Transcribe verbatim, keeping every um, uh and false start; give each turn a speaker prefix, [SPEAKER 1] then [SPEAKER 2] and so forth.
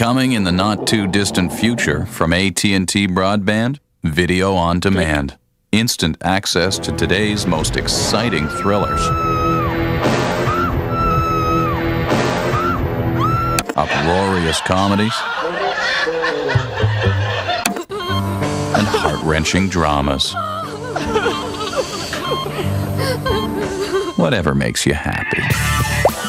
[SPEAKER 1] Coming in the not-too-distant future from A T and T Broadband, video on demand. Instant access to today's most exciting thrillers. Uproarious comedies. And heart-wrenching dramas. Whatever makes you happy.